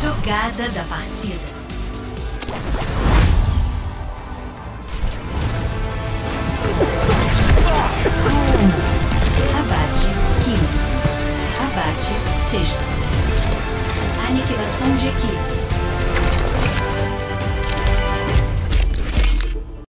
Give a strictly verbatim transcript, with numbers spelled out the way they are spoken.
Jogada da partida. Abate quinto. Abate sexto. Aniquilação de equipe.